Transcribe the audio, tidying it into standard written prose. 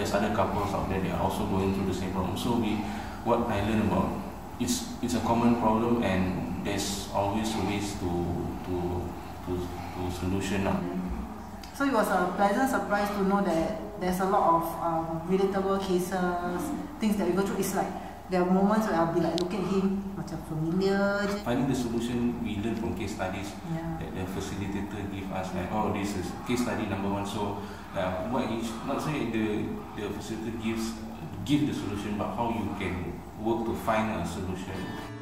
there's other couples out there that are also going through the same problem. So what I learned about, it's a common problem, and there's always ways to solution now. So it was a pleasant surprise to know that there's a lot of relatable cases, things that we go through. It's like there are moments where I'll be like looking at him, macam familiar. Finding the solution, we learn from case studies that the facilitator give us, like, oh, this is case study number 1. So what is, not say the facilitator give the solution, but how you can work to find a solution.